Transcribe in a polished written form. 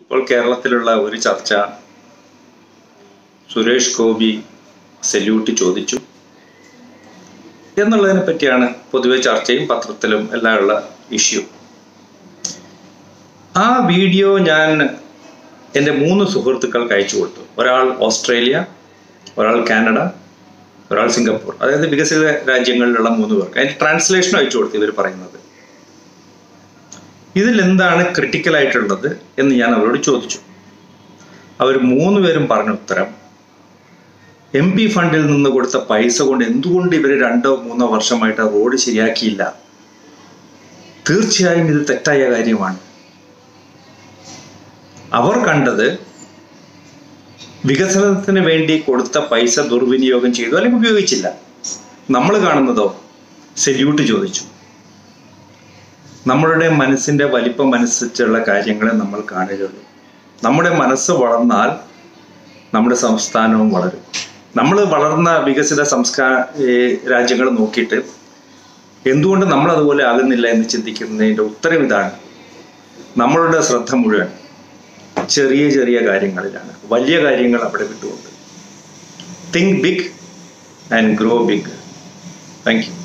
ഇപ്പോൾ കേരളത്തിലുള്ള ഒരു ചർച്ച, സുരേഷ് ഗോപി സല്യൂട്ട് ചോദിച്ചു എന്നുള്ളതിനെ പറ്റിയാണ് പൊതുവെ ചർച്ചയും പത്രത്തിലും എല്ലാം ഉള്ള ഇഷ്യൂ. ആ വീഡിയോ ഞാൻ എൻ്റെ 3 സുഹൃത്തുക്കൾക്ക് അയച്ചു കൊടുത്തു. ഒരാൾ ഓസ്ട്രേലിയ, ഒരാൾ കാനഡ, ഒരാൾ സിംഗപ്പൂർ. അതായത് വികസിത രാജ്യങ്ങളിലുള്ള 3 പേർക്ക്. അതിൻ്റെ ട്രാൻസ്ലേഷൻ അയച്ചു കൊടുത്തു. ഇവർ പറയുന്നത് ഇതിൽ എന്താണ് ക്രിട്ടിക്കലായിട്ടുള്ളത് എന്ന് ഞാൻ അവരോട് ചോദിച്ചു. അവർ 3 പേരും പറഞ്ഞ ഉത്തരം, MP ഫണ്ടിൽ നിന്ന് കൊടുത്ത പൈസ കൊണ്ട് എന്തുകൊണ്ട് ഇവർ 2-3 വർഷമായിട്ട് റോഡ് ശരിയാക്കിയില്ല? തീർച്ചയായും ഇത് തെറ്റായ കാര്യമാണ്. അവർ കണ്ടത് വികസനത്തിന് വേണ്ടി കൊടുത്ത പൈസ ദുർവിനിയോഗം ചെയ്തു അല്ലെങ്കിൽ ഉപയോഗിച്ചില്ല. നമ്മൾ കാണുന്നതോ സല്യൂട്ട് ചോദിച്ചു. നമ്മളുടെ മനസ്സിൻ്റെ വലിപ്പം അനുസരിച്ചുള്ള കാര്യങ്ങളെ നമ്മൾ കാണുകയുള്ളൂ. നമ്മുടെ മനസ്സ് വളർന്നാൽ നമ്മുടെ സംസ്ഥാനവും വളരും. നമ്മൾ വളർന്ന വികസിത രാജ്യങ്ങൾ നോക്കിയിട്ട് എന്തുകൊണ്ട് നമ്മൾ അതുപോലെ ആകുന്നില്ല എന്ന് ചിന്തിക്കുന്നതിൻ്റെ ഉത്തരം ഇതാണ്. നമ്മളുടെ ശ്രദ്ധ മുഴുവൻ ചെറിയ ചെറിയ കാര്യങ്ങളിലാണ്. വലിയ കാര്യങ്ങൾ അവിടെ വിട്ടുകൊണ്ട്. Think big and grow big. Thank U.